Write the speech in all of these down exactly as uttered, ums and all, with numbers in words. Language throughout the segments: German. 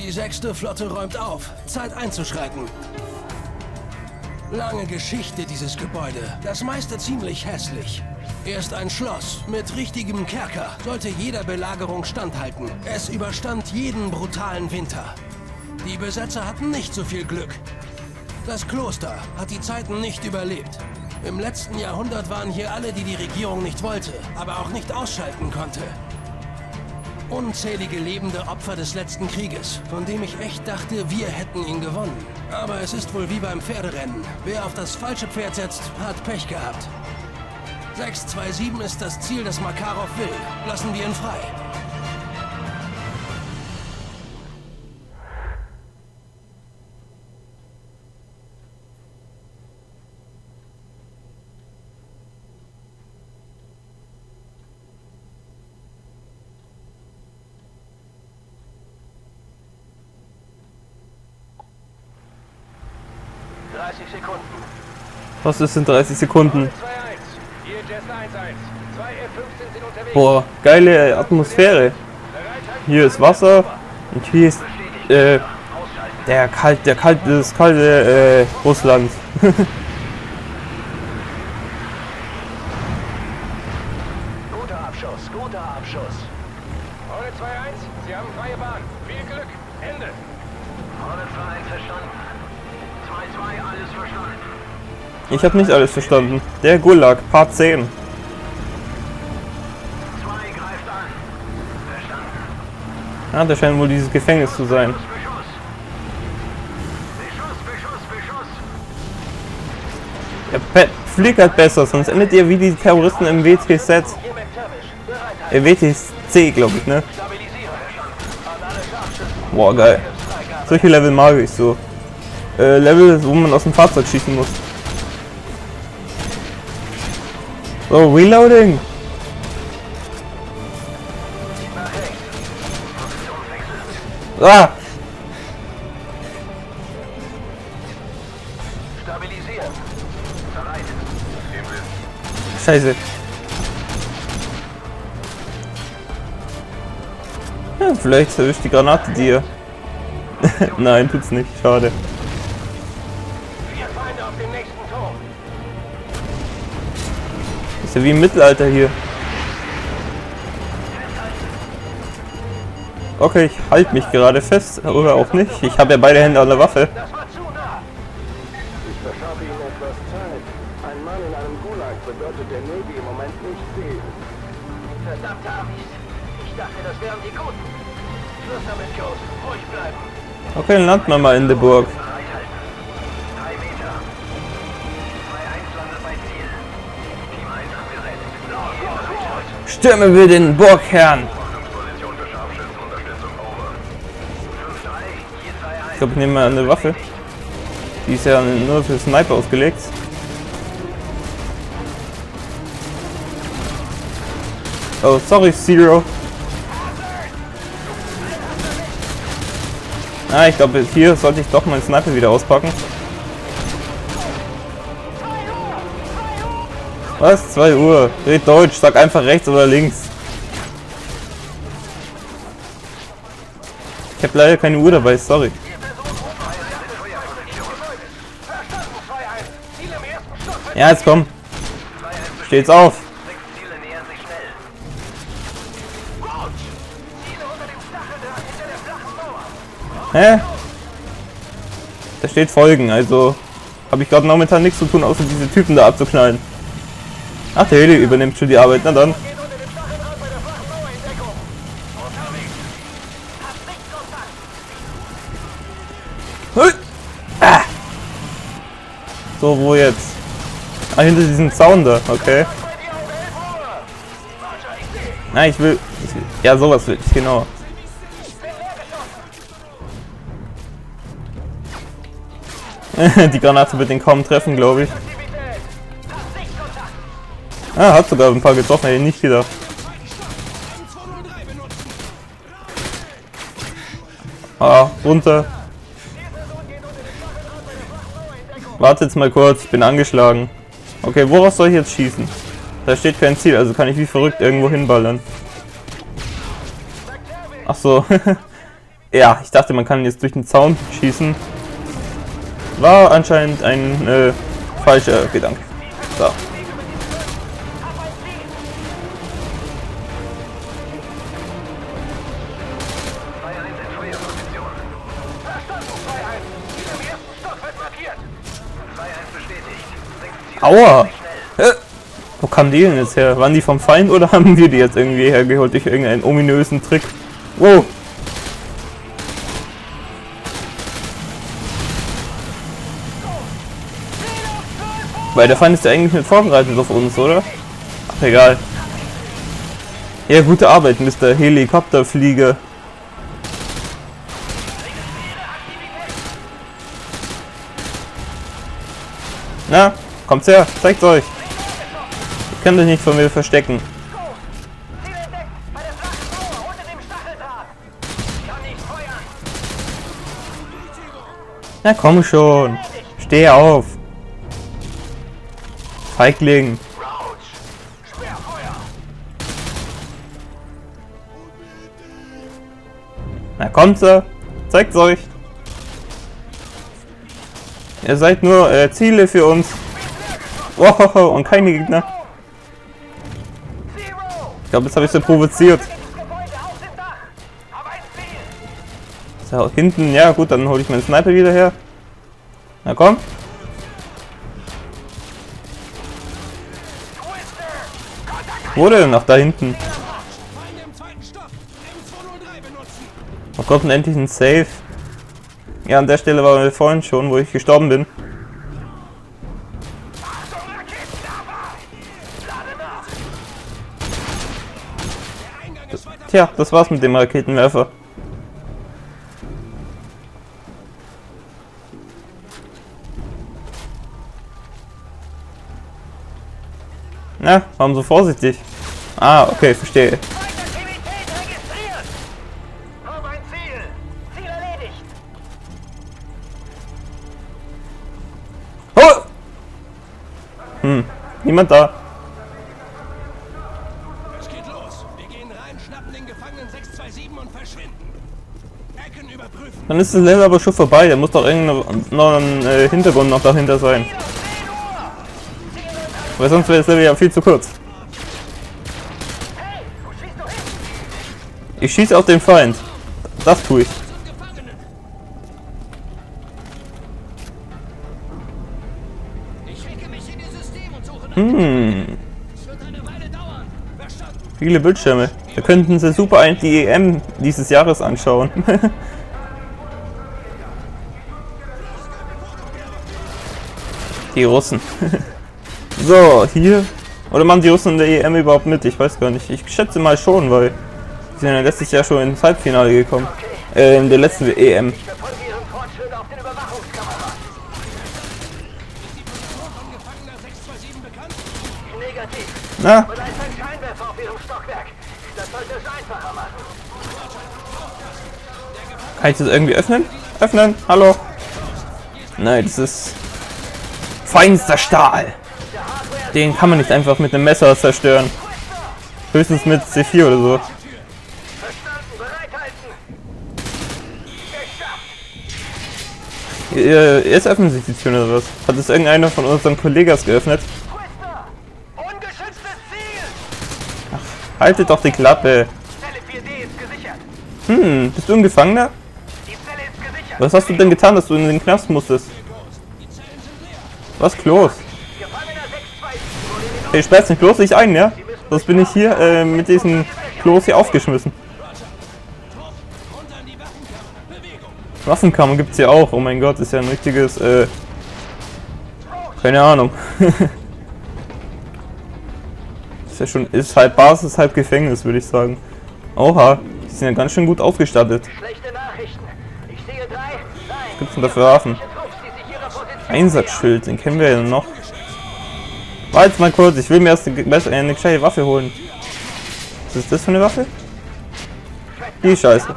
Die sechste Flotte räumt auf. Zeit einzuschreiten. Lange Geschichte dieses Gebäude. Das meiste ziemlich hässlich. Erst ein Schloss mit richtigem Kerker sollte jeder Belagerung standhalten. Es überstand jeden brutalen Winter. Die Besetzer hatten nicht so viel Glück. Das Kloster hat die Zeiten nicht überlebt. Im letzten Jahrhundert waren hier alle, die die Regierung nicht wollte, aber auch nicht ausschalten konnte. Unzählige lebende Opfer des letzten Krieges, von dem ich echt dachte, wir hätten ihn gewonnen. Aber es ist wohl wie beim Pferderennen. Wer auf das falsche Pferd setzt, hat Pech gehabt. sechs zwei sieben ist das Ziel, das Makarov will. Lassen wir ihn frei. dreißig Sekunden. Was ist in dreißig Sekunden? Boah, geile Atmosphäre. Hier ist Wasser und hier ist äh, der kalt, der kalt, das kalte äh, Russland. Guter Abschuss, guter Abschuss. Rolle zwei eins, Sie haben freie Bahn. Viel Glück. Ende. Rolle zwei eins verstanden. zwei zwei, alles verstanden. Ich habe nicht alles verstanden. Der Gulag, Part zehn. zwei greift an. Verstanden. Ah, das scheint wohl dieses Gefängnis zu sein. Beschuss. Beschuss, Beschuss, Beschuss. Ja, be fliegt halt besser, sonst endet ihr wie die Terroristen im W T Z. Hier McTavish. Bereit. Äh, W T C, glaube ich, ne? Stabilisieren. Verstanden. An alle Scharfschützen. Boah, geil. Solche Level mag ich so. Äh, Level, wo man aus dem Fahrzeug schießen muss. So, Reloading. Nach rechts. Positionswechsel. Ah! Stabilisieren. Bereit. Scheiße. Ja, vielleicht erwischt die Granate dir. Nein, tut's nicht. Schade. Vier Feinde auf dem nächsten Turm. Ist ja wie im Mittelalter hier. Okay, ich halte mich gerade fest. Oder auch nicht. Ich habe ja beide Hände an der Waffe. Das war zu nah. Ich verschaffe Ihnen etwas Zeit. Ein Mann in einem Gulag bedeutet der Navy im Moment nicht viel. Verdammte Amis. Ich dachte, das wären die Guten. Schluss damit, Ghost. Ruhig bleiben. Okay, dann landen wir mal in der Burg. Bereithalten. Drei Meter. zwei eins landet bei Ziel. Team eins abgesetzt. Los, los, los. Stürmen wir den Burgherrn. Position für Scharfschützenunterstützung. Over. fünf drei. Hier zwei eins. Ich glaube, ich nehme mal eine Waffe. Die ist ja nur für Sniper ausgelegt. Oh, sorry, Zero. Ah, ich glaube, hier sollte ich doch meinen Sniper wieder auspacken. Was? zwei Uhr. Red Deutsch, sag einfach rechts oder links. Ich habe leider keine Uhr dabei, sorry. Ja, jetzt komm. Steht's auf. Sechs Ziele nähern sich schnell. Gut. Ziele unter dem Stacheldraht hinter der flachen Mauer. Hä? Da steht Folgen, also habe ich gerade momentan nichts zu tun, außer diese Typen da abzuknallen. Ach, der Heli übernimmt schon die Arbeit, na dann. Geht unter dem Stacheldraht bei der flachen Mauer in Deckung. Unterwegs. Hast Sichtkontakt. Hui. Ah. So, wo jetzt? Ah, hinter diesem Zaun da, okay. Bei dir um elf Uhr. Roger, ich sehe. Nein, ich will, ich will. Ja, sowas will ich, genau. Die Granate wird den kaum treffen, glaube ich. Aktivität. Hast Sichtkontakt. Ah, hat sogar ein paar getroffen, hätte ich nicht gedacht. Ah, runter. Warte jetzt mal kurz, ich bin angeschlagen. Okay, woraus soll ich jetzt schießen? Da steht kein Ziel, also kann ich wie verrückt irgendwo hinballern. Ach so. Ja, ich dachte, man kann jetzt durch den Zaun schießen. War anscheinend ein äh, falscher Gedanke. So. Aua! Äh, wo kamen die denn jetzt her? Waren die vom Feind oder haben wir die jetzt irgendwie hergeholt durch irgendeinen ominösen Trick? Wow! Weil der Feind ist ja eigentlich nicht vorbereitet auf uns, oder? Ach, egal. Ja, gute Arbeit, Mister Helikopterflieger. Na, kommt's her, zeigt's euch. Ihr könnt euch nicht von mir verstecken. Na komm schon, steh auf. Feigling. Na kommt sie, zeigt's euch. Ihr seid nur äh, Ziele für uns. Wow, und keine Gegner. Ich glaube, jetzt habe ich so provoziert. So, hinten, ja gut, dann hole ich meinen Sniper wieder her. Na komm. Wo denn? Nach da hinten. Oh Gott, und endlich ein Save. Ja, an der Stelle waren wir vorhin schon, wo ich gestorben bin. Tja, das war's mit dem Raketenwerfer. Na, warum so vorsichtig? Ah, okay, verstehe. Oh! Hm, niemand da. Es geht los. Wir gehen rein, schnappen den Gefangenen sechs zwei sieben und verschwinden. Ecken überprüfen. Dann ist das Level aber schon vorbei. Da muss doch irgendein noch ein äh, Hintergrund noch dahinter sein. Weil sonst wäre das Level ja viel zu kurz. Ich schieße auf den Feind. Das tue ich. Hm. Viele Bildschirme. Da könnten sie super ein die E M dieses Jahres anschauen. Die Russen. So, hier. Oder machen die Russen in der E M überhaupt mit? Ich weiß gar nicht. Ich schätze mal schon, weil sie sind ja letztes Jahr schon ins Halbfinale gekommen. Äh, in der letzten E M. Na? Kann ich das irgendwie öffnen? Öffnen? Hallo? Nein, das ist feinster Stahl. Den kann man nicht einfach mit einem Messer zerstören. Höchstens mit C vier oder so. Jetzt öffnen sich die Türen oder was? Hat es irgendeiner von unseren Kollegen geöffnet? Ach, haltet doch die Klappe. Hm, bist du ein Gefangener? Was hast du denn getan, dass du in den Knast musstest? Was, Klos? Hey, sperrst nicht bloß nicht ein, ja? Sonst bin ich hier äh, mit diesen Klos hier aufgeschmissen. Waffenkammer gibt's hier auch. Oh mein Gott, ist ja ein richtiges, äh, keine Ahnung. Ist ja schon, ist halb Basis, halb Gefängnis, würde ich sagen. Oha, die sind ja ganz schön gut ausgestattet. Was gibt's denn da für Waffen? Einsatzschild, den kennen wir ja noch. Warte mal kurz, ich will mir erst eine, eine gescheite Waffe holen. Was ist das für eine Waffe? Die Scheiße.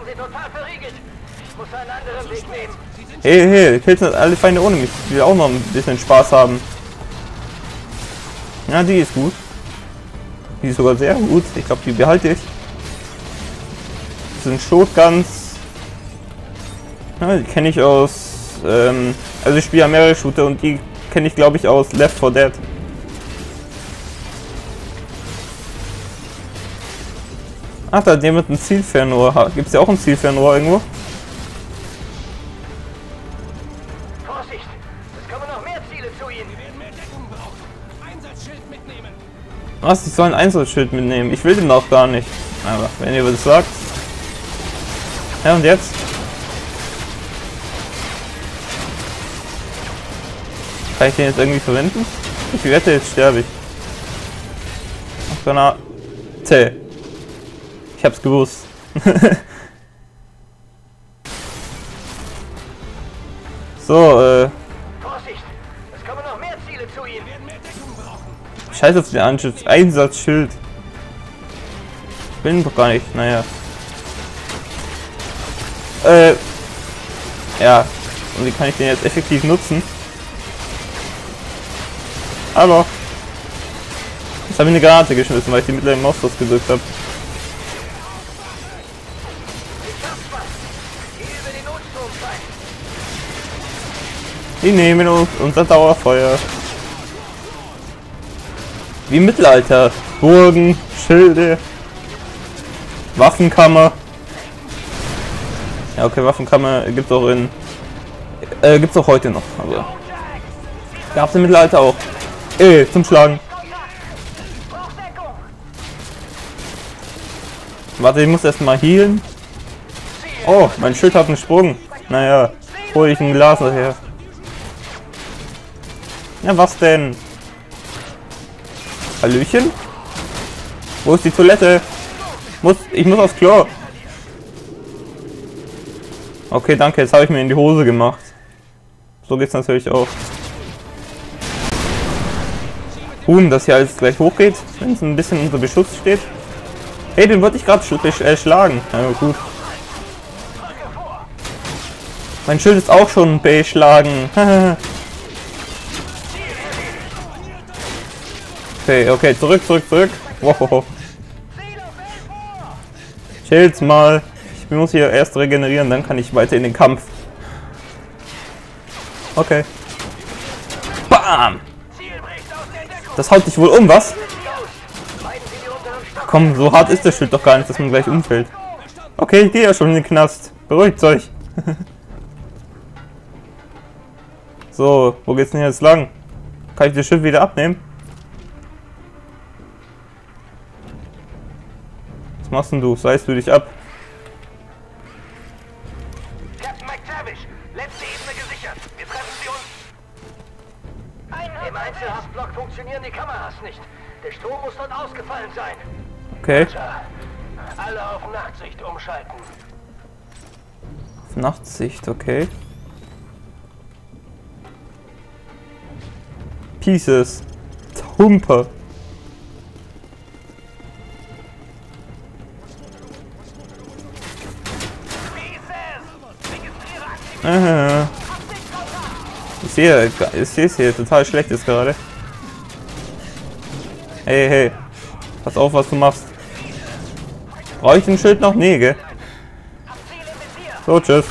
Hey, hey, killt nicht alle Feinde ohne mich. Ich will auch noch ein bisschen Spaß haben. Ja, die ist gut. Die ist sogar sehr gut. Ich glaube, die behalte ich. Das sind Shotguns. Ja, die kenne ich aus, ähm, also ich spiele ja mehrere Shooter und die kenne ich glaube ich aus Left four Dead. Ach, da hat jemand ein Zielfernrohr. Gibt es ja auch ein Zielfernrohr irgendwo? Vorsicht! Es kommen noch mehr Ziele zu Ihnen! Wir werden mehr Deckung brauchen. Einsatzschild mitnehmen. Was? Ich soll ein Einsatzschild mitnehmen? Ich will den auch gar nicht. Aber wenn ihr das sagt. Ja, und jetzt? Kann ich den jetzt irgendwie verwenden? Ich wette, jetzt sterbe ich. Ach, Granate. Ich hab's gewusst. So, äh. Vorsicht! Es kommen noch mehr Ziele zu Ihnen! Wir werden mehr Deckung brauchen. Scheiß auf den Anschutz. Einsatzschild. Ich will ihn doch gar nicht. Naja. Äh. Ja. Und wie kann ich den jetzt effektiv nutzen? Aber. Jetzt habe ich eine Granate geschmissen, weil ich die mittlere Maustaste gedrückt habe. Die nehmen uns unser Dauerfeuer. Wie im Mittelalter. Burgen, Schilde, Waffenkammer. Ja, okay, Waffenkammer gibt's auch in. Äh, gibt's auch heute noch, aber. Gab's im Mittelalter auch. Ey, zum Schlagen. Warte, ich muss erstmal healen. Oh, mein Schild hat einen Sprung. Naja, hol ich ein Glas nachher. Ja, was denn? Hallöchen? Wo ist die Toilette? Muss, ich muss aufs Klo. Okay, danke, jetzt habe ich mir in die Hose gemacht. So geht's natürlich auch. Huhn, dass hier alles gleich hochgeht, wenn es ein bisschen unter Beschuss steht. Hey, den wollte ich gerade sch äh, schlagen. Ja, gut. Mein Schild ist auch schon beschlagen. Okay, okay, zurück, zurück, zurück. Wow. Chill's mal. Ich muss hier erst regenerieren, dann kann ich weiter in den Kampf. Okay. Bam! Das haut dich wohl um, was? Komm, so hart ist das Schild doch gar nicht, dass man gleich umfällt. Okay, ich gehe ja schon in den Knast. Beruhigt euch. So, wo geht's denn jetzt lang? Kann ich das Schild wieder abnehmen? Was machst denn du? Seist du dich ab? Captain McTavish, letzte Ebene gesichert. Wir treffen Sie uns. Im Einzelhaftblock funktionieren die Kameras nicht. Der Strom muss dort ausgefallen sein. Okay. Alle auf Nachtsicht umschalten. Auf Nachtsicht, okay. Pieces. Humper. Aha. Ich sehe, ich sehe es hier total schlecht ist gerade. Hey, hey. Pass auf, was du machst. Brauche ich ein Schild noch? Nee, gell? So, tschüss.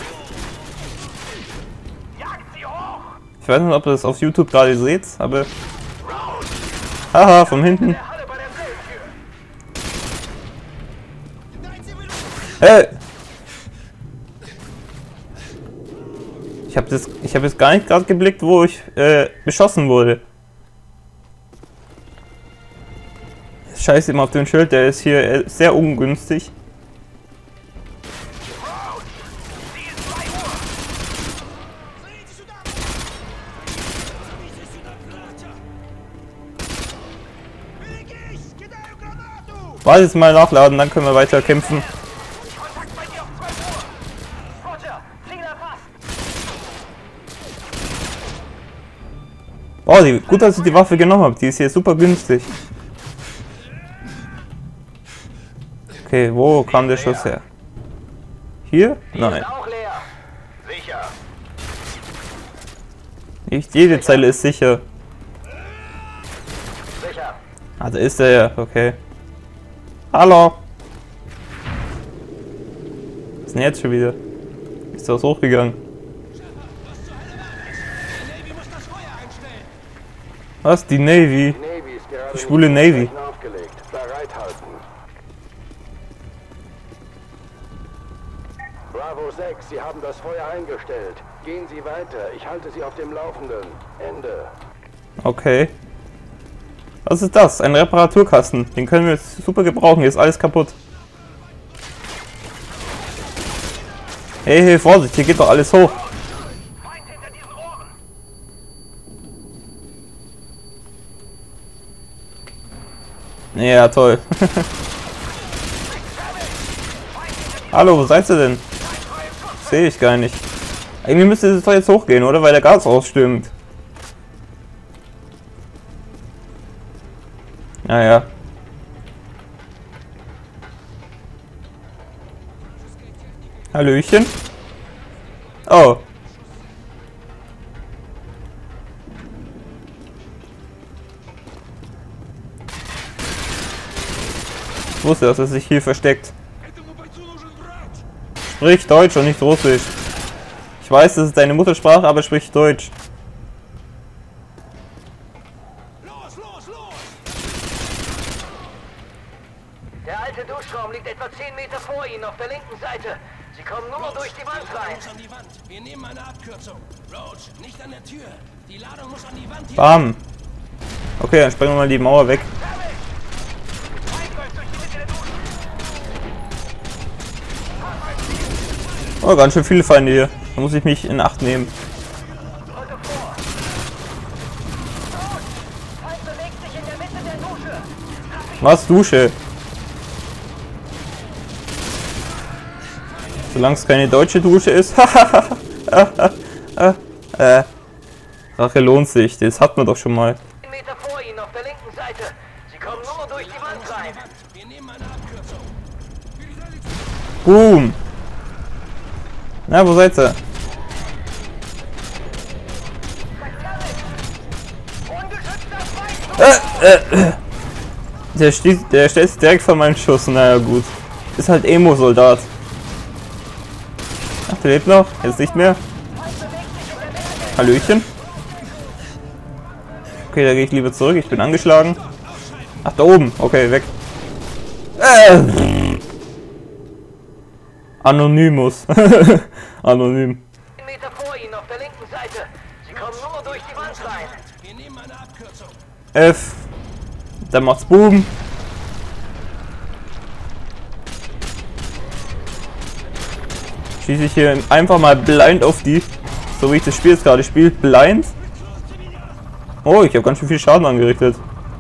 Ich weiß nicht, ob ihr das auf YouTube gerade seht, aber... Haha, von hinten. Hey! Ich habe das, ich habe jetzt gar nicht gerade geblickt, wo ich äh, beschossen wurde. Scheiße immer auf den Schild, der ist hier äh, sehr ungünstig. Warte jetzt mal nachladen, dann können wir weiter kämpfen. Oh, die, gut, dass ich die Waffe genommen habe. Die ist hier super günstig. Okay, wo kam der Schuss her? Hier? Nein. Nicht jede Zelle ist sicher. Ah, da ist er ja. Okay. Hallo. Was ist denn jetzt schon wieder? Ist das hochgegangen? Was? Die Navy? Navy ist gerade Die schwule Navy. aufgelegt. Bereithalten. Bravo sechs, Sie haben das Feuer eingestellt. Gehen Sie weiter. Ich halte Sie auf dem Laufenden. Ende. Okay. Was ist das? Ein Reparaturkasten. Den können wir jetzt super gebrauchen. Hier ist alles kaputt. Hey, hey, Vorsicht, hier geht doch alles hoch. Ja, toll. Hallo, wo seid ihr denn? Sehe ich gar nicht. Irgendwie müsste es doch jetzt hochgehen, oder? Weil der Gas ausstürmt. Naja. Hallöchen. Oh. Ich wusste, dass er sich hier versteckt. Sprich Deutsch und nicht Russisch. Ich weiß, das ist deine Muttersprache, aber sprich Deutsch. Los, los, los! Der alte Duschraum liegt etwa zehn Meter vor Ihnen auf der linken Seite. Sie kommen nur durch die Wand rein. Muss an die Wand. Wir nehmen eine Abkürzung. Roach, nicht an der Tür. Die Ladung muss an die Wand hier. Bam. Okay, dann sprengen wir mal die Mauer weg. Oh, ganz schön viele Feinde hier. Da muss ich mich in Acht nehmen. Was? Dusche? Solange es keine deutsche Dusche ist. äh. Rache lohnt sich. Das hat man doch schon mal. zehn Meter vor Ihnen auf der linken Seite. Sie kommen nur durch die Wand rein. Wir nehmen eine Abkürzung. Boom. Na, wo seid ihr? Äh, äh, äh. Der steht, der steht direkt vor meinem Schuss. Naja, gut. Ist halt Emo-Soldat. Ach, der lebt noch. Jetzt nicht mehr. Hallöchen. Okay, da gehe ich lieber zurück. Ich bin angeschlagen. Ach, da oben. Okay, weg. Äh. Anonymous. Anonym. zehn Meter vor Ihnen auf der linken Seite. Sie kommen nur durch die Wand rein. Wir nehmen eine Abkürzung. F. Dann macht's Boom. Schieße ich hier einfach mal blind auf die. So wie ich das Spiel jetzt gerade spiele. Blind. Oh, ich habe ganz schön viel Schaden angerichtet.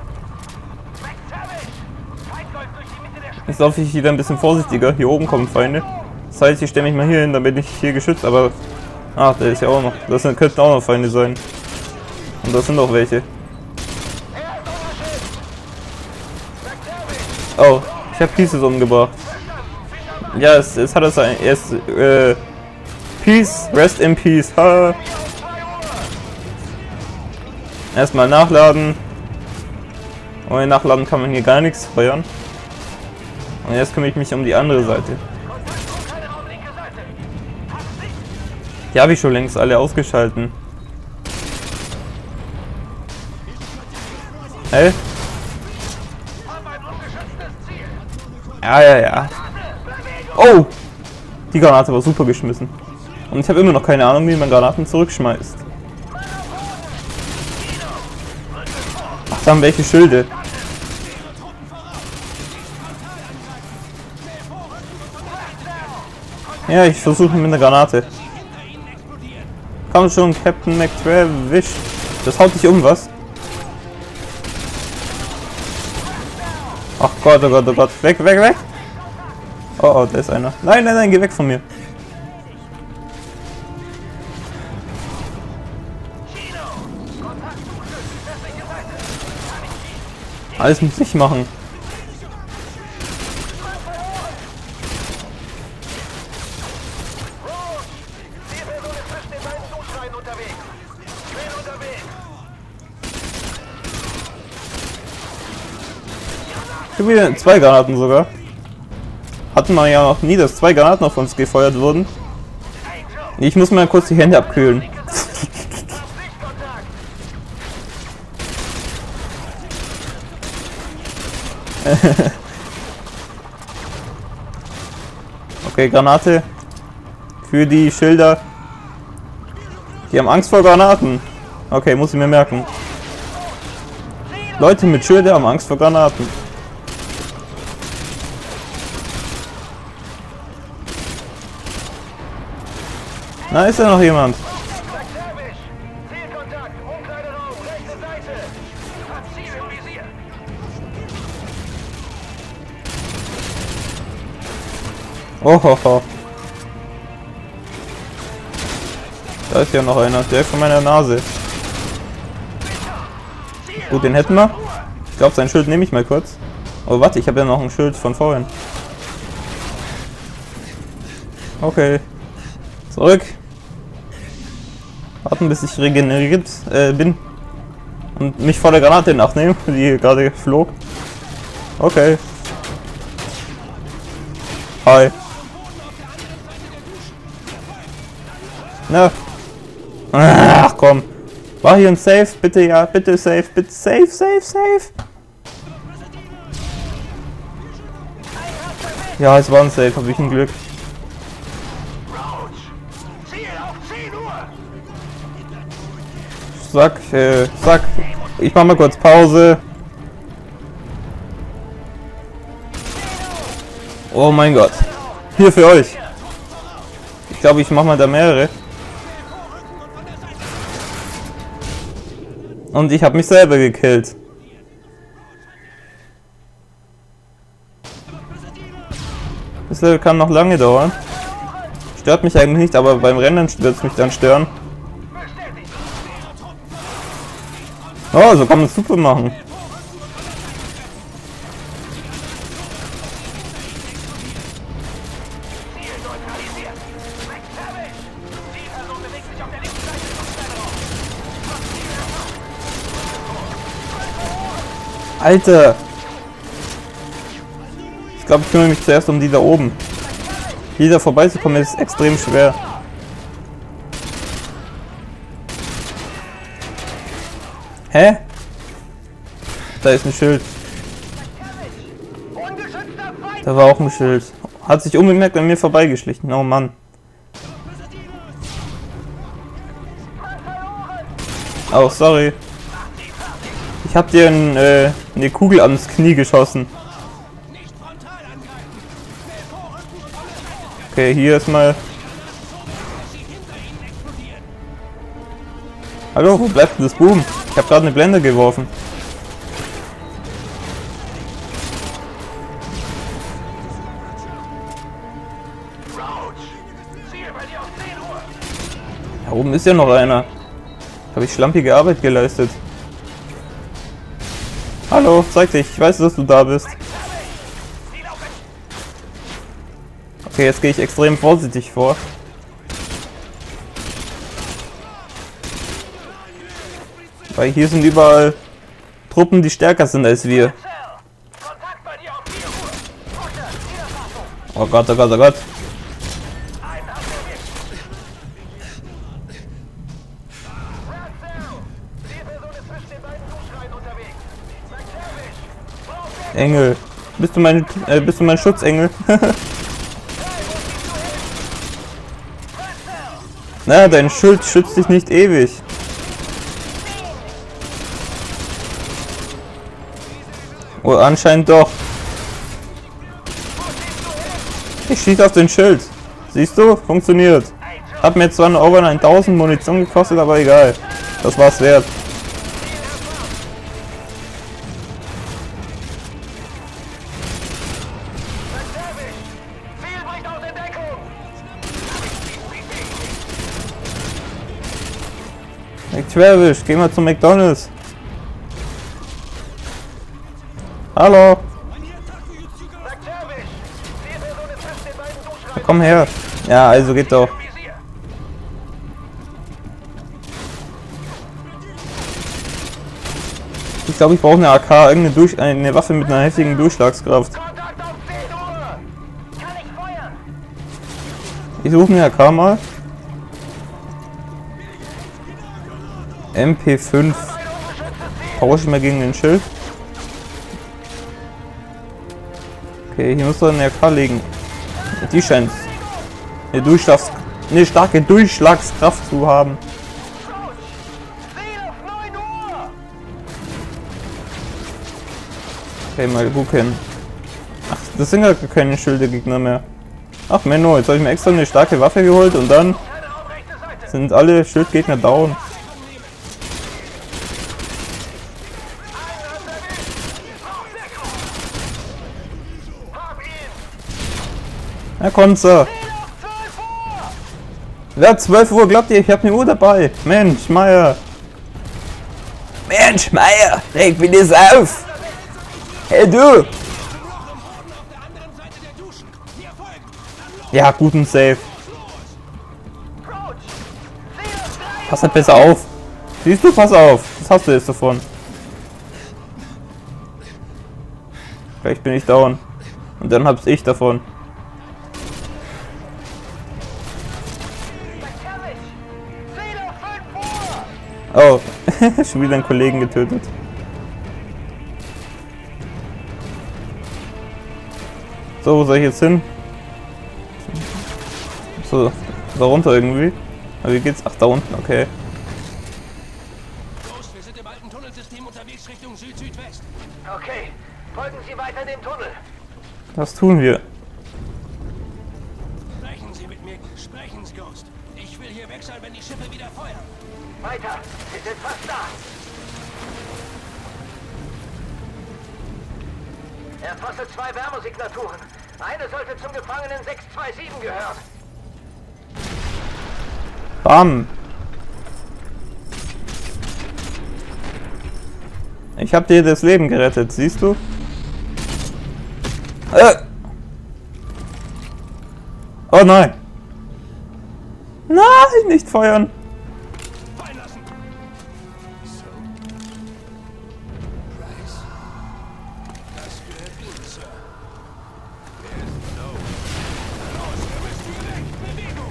Jetzt laufe ich wieder ein bisschen vorsichtiger. Hier oben kommen Feinde. Das heißt, ich stelle mich mal hier hin, dann bin ich hier geschützt. Aber. Ach, der ist ja auch noch. Das sind, könnten auch noch Feinde sein. Und das sind auch welche. Oh, ich habe Pieces umgebracht. Ja, es, es hat es ein. Es, äh. Peace, rest in peace. Ha. Erstmal nachladen. Ohne Nachladen kann man hier gar nichts feuern. Und jetzt kümmere ich mich um die andere Seite. Die habe ich schon längst alle ausgeschalten. Hä? Ja, ja, ja. Oh! Die Granate war super geschmissen. Und ich habe immer noch keine Ahnung, wie man Granaten zurückschmeißt. Ach, da haben welche Schilde. Ja, ich versuche mit einer Granate. Komm schon, Captain McTravish. Das haut dich um, was? Ach Gott, oh Gott, oh Gott. Weg, weg, weg. Oh, oh, da ist einer. Nein, nein, nein, geh weg von mir. Alles muss ich machen. Ich habe wieder zwei Granaten sogar. Hatten wir ja noch nie, dass zwei Granaten auf uns gefeuert wurden. Ich muss mal kurz die Hände abkühlen. Okay, Granate. Für die Schilder. Die haben Angst vor Granaten. Okay, muss ich mir merken. Leute mit Schilder haben Angst vor Granaten. Na, ist da noch jemand? Oh, ho, ho. Da ist ja noch einer, der ist von meiner Nase. Gut, den hätten wir. Ich glaube, sein Schild nehme ich mal kurz. Oh, warte, ich habe ja noch ein Schild von vorhin. Okay. Zurück. Warten, bis ich regeneriert äh, bin. Und mich vor der Granate nachnehmen, die gerade flog. Okay. Hi. Na. Ach komm. War hier ein Safe? Bitte, ja, bitte Safe, bitte Safe, Safe, Safe. Ja, es war ein Safe, hab ich ein Glück. Sag, äh, sag. Ich mach mal kurz Pause. Oh mein Gott. Hier für euch. Ich glaube, ich mach mal da mehrere. Und ich habe mich selber gekillt. Das Level kann noch lange dauern. Stört mich eigentlich nicht, aber beim Rennen wird es mich dann stören. Oh, so kann man es super machen. Alter! Ich glaube, ich kümmere mich zuerst um die da oben. Hier da vorbeizukommen ist extrem schwer. Hä? Da ist ein Schild. Da war auch ein Schild. Hat sich unbemerkt an mir vorbeigeschlichen. Oh Mann. Oh, sorry. Ich hab dir ein, äh, eine Kugel ans Knie geschossen. Okay, hier ist mal... Hallo, wo bleibt denn das Boom? Ich habe gerade eine Blende geworfen. Da oben ist ja noch einer. Habe ich schlampige Arbeit geleistet. Hallo, zeig dich. Ich weiß, dass du da bist. Okay, jetzt gehe ich extrem vorsichtig vor. Weil hier sind überall Truppen, die stärker sind als wir. Oh Gott, oh Gott, oh Gott. Engel. Bist du mein, äh, bist du mein Schutzengel? Na, dein Schild schützt dich nicht ewig. Oh, anscheinend doch. Ich schieße auf den Schild. Siehst du? Funktioniert. Hat mir zwar eine over tausend Munition gekostet, aber egal. Das war's wert. McTravish, geh mal zum McDonald's. Hallo. Ja, komm her. Ja, also geht doch. Ich glaube, ich brauche eine A K, irgendeine Durch eine Waffe mit einer heftigen Durchschlagskraft. Ich suche mir A K mal. M P fünf. Tausche ich mal gegen den Schild. Okay, hier muss doch eine A K liegen. Die scheint eine Durchschlags eine starke Durchschlagskraft zu haben. Okay, mal gucken. Ach, das sind gar keine Schilde-Gegner mehr. Ach Menno, jetzt habe ich mir extra eine starke Waffe geholt und dann sind alle Schildgegner down. Na Konzer. Ja, zwölf Uhr, glaubt ihr, ich habe eine Uhr dabei. Mensch, Meier. Mensch, Meier, reg mich das auf. Hey du. Ja, guten Save. Pass halt besser auf. Siehst du, pass auf. Was hast du jetzt davon? Vielleicht bin ich down. Und dann hab's ich davon. Oh, schon wieder einen Kollegen getötet. So, wo soll ich jetzt hin? So, da runter irgendwie. Aber wie geht's? Ach, da unten, okay. Ghost, wir sind im alten Tunnelsystem unterwegs Richtung Süd-Südwest. Okay, folgen Sie weiter dem Tunnel. Das tun wir. Sprechen Sie mit mir. Sprechen Sie, Ghost. Ich will hier weg sein, wenn die Schiffe wieder feuern. Weiter, wir sind fast da. Erfasse zwei Wärmesignaturen. Eine sollte zum Gefangenen sechs zwei sieben gehören. Bam. Ich hab dir das Leben gerettet, siehst du? Äh. Oh nein. Nein, nicht feuern. Fallen lassen. So. Price. Das gehört Ihnen, Sir. Wer ist so? Los, wir müssen hier weg. Bewegung.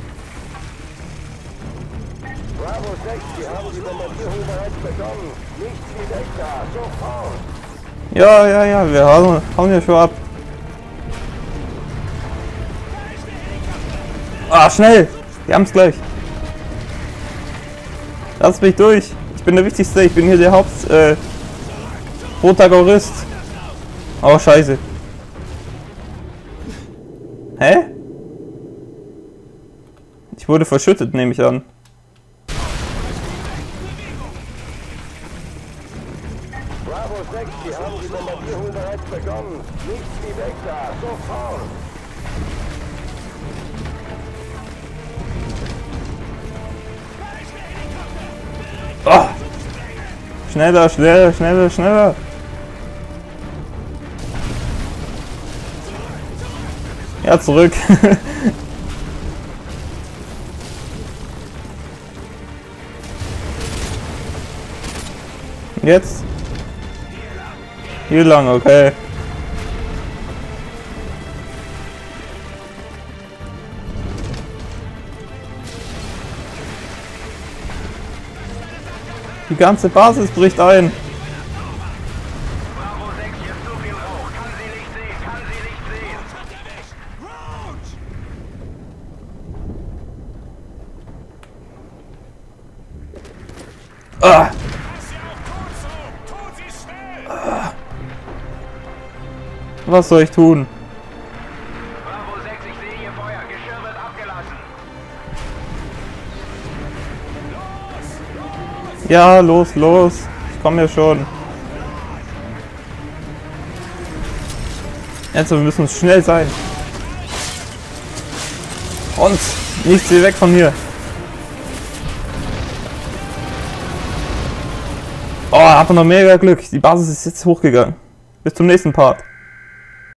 Bravo sechs, Sie haben die Bombardierung bereits begonnen. Nichts wie weg da, sofort! Ja, ja, ja, wir hauen, hauen ja schon ab. Ah, schnell! Wir haben's gleich. Lass mich durch. Ich bin der Wichtigste. Ich bin hier der Haupt... Äh, Protagonist. Oh, scheiße. Hä? Ich wurde verschüttet, nehme ich an. Bravo sechs, Sie haben die Bombardierung bereits begonnen. Nichts wie weg da, sofort! Oh. Schneller, schneller, schneller, schneller. Ja, zurück. Jetzt? Hier lang, okay. Die ganze Basis bricht ein. Bravo sechs, hier ist zu viel Rauch. Kann sie nicht sehen, kann sie nicht sehen. Ah. Ah. Was soll ich tun? Bravo sechs, ich sehe Ihr Feuer. Geschirr wird abgelassen. Ja, los, los. Ich komme ja schon. Jetzt, wir müssen schnell sein. Und nichts hier weg von hier. Oh, hab noch mega Glück. Die Basis ist jetzt hochgegangen. Bis zum nächsten Part.